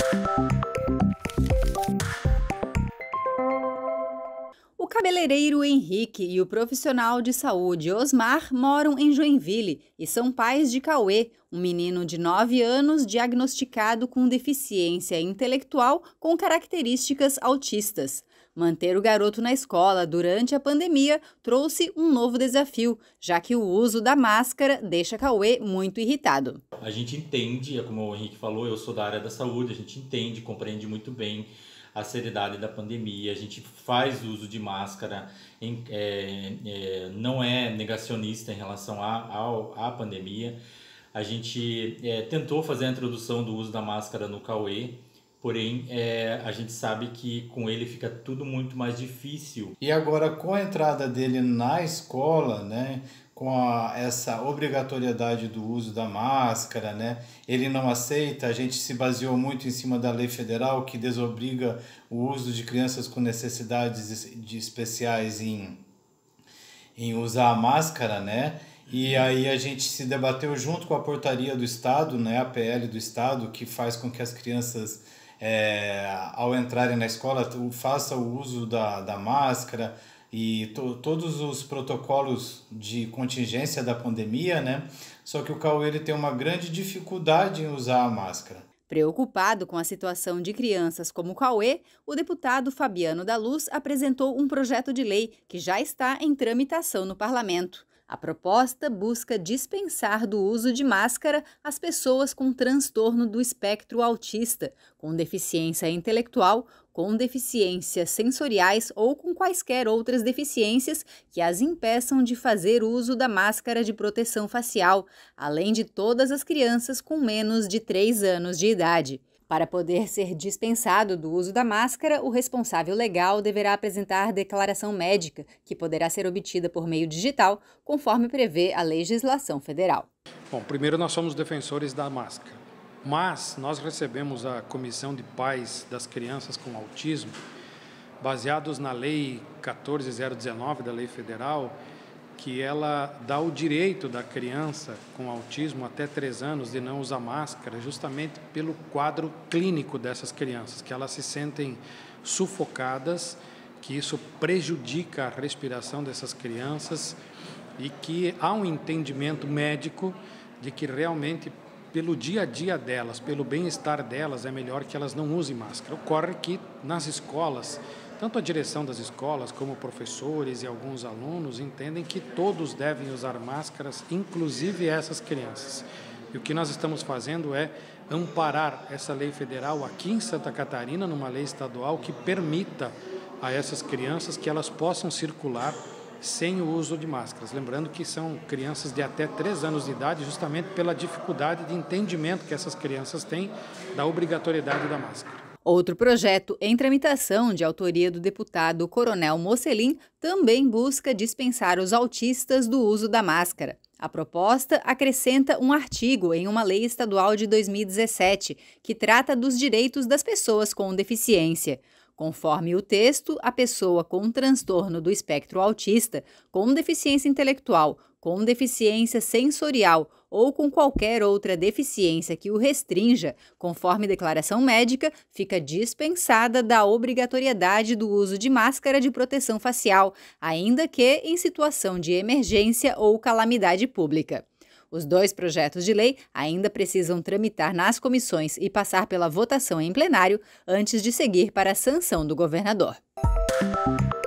O cabeleireiro Henrique e o profissional de saúde Osmar moram em Joinville e são pais de Cauê, um menino de 9 anos diagnosticado com deficiência intelectual com características autistas. Manter o garoto na escola durante a pandemia trouxe um novo desafio, já que o uso da máscara deixa Cauê muito irritado. A gente entende, como o Henrique falou, eu sou da área da saúde, a gente entende, compreende muito bem a seriedade da pandemia, a gente faz uso de máscara, não é negacionista em relação à pandemia. A gente tentou fazer a introdução do uso da máscara no Cauê, porém a gente sabe que com ele fica tudo muito mais difícil. E agora, com a entrada dele na escola, né, com essa obrigatoriedade do uso da máscara, né, ele não aceita. A gente se baseou muito em cima da lei federal que desobriga o uso de crianças com necessidades especiais em usar a máscara, né? E aí a gente se debateu junto com a portaria do Estado, né, a PL do Estado, que faz com que as crianças, ao entrarem na escola, façam o uso da máscara e todos os protocolos de contingência da pandemia, né? Só que o Cauê ele tem uma grande dificuldade em usar a máscara. Preocupado com a situação de crianças como Cauê, o deputado Fabiano da Luz apresentou um projeto de lei que já está em tramitação no parlamento. A proposta busca dispensar do uso de máscara as pessoas com transtorno do espectro autista, com deficiência intelectual, com deficiências sensoriais ou com quaisquer outras deficiências que as impeçam de fazer uso da máscara de proteção facial, além de todas as crianças com menos de 3 anos de idade. Para poder ser dispensado do uso da máscara, o responsável legal deverá apresentar declaração médica, que poderá ser obtida por meio digital, conforme prevê a legislação federal. Bom, primeiro nós somos defensores da máscara, mas nós recebemos a Comissão de Pais das Crianças com Autismo, baseados na Lei 14.019 da Lei Federal, que ela dá o direito da criança com autismo até 3 anos de não usar máscara, justamente pelo quadro clínico dessas crianças, que elas se sentem sufocadas, que isso prejudica a respiração dessas crianças e que há um entendimento médico de que realmente, pelo dia a dia delas, pelo bem-estar delas, é melhor que elas não usem máscara. Ocorre que nas escolas, tanto a direção das escolas como professores e alguns alunos entendem que todos devem usar máscaras, inclusive essas crianças. E o que nós estamos fazendo é amparar essa lei federal aqui em Santa Catarina, numa lei estadual que permita a essas crianças que elas possam circular sem o uso de máscaras. Lembrando que são crianças de até 3 anos de idade, justamente pela dificuldade de entendimento que essas crianças têm da obrigatoriedade da máscara. Outro projeto em tramitação, de autoria do deputado Coronel Mocelin, também busca dispensar os autistas do uso da máscara. A proposta acrescenta um artigo em uma lei estadual de 2017, que trata dos direitos das pessoas com deficiência. Conforme o texto, a pessoa com transtorno do espectro autista, com deficiência intelectual, com deficiência sensorial ou com qualquer outra deficiência que o restrinja, conforme declaração médica, fica dispensada da obrigatoriedade do uso de máscara de proteção facial, ainda que em situação de emergência ou calamidade pública. Os 2 projetos de lei ainda precisam tramitar nas comissões e passar pela votação em plenário antes de seguir para a sanção do governador.